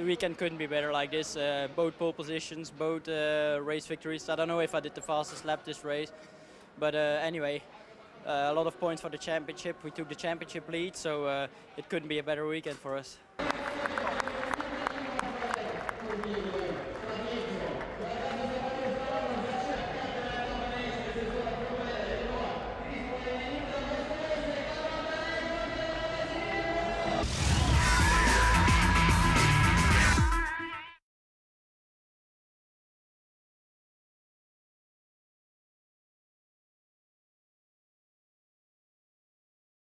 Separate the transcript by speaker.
Speaker 1: weekend couldn't be better like this. Both pole positions, both race victories. I don't know if I did the fastest lap this race, but anyway, a lot of points for the championship. We took the championship lead, so it couldn't be a better weekend for us.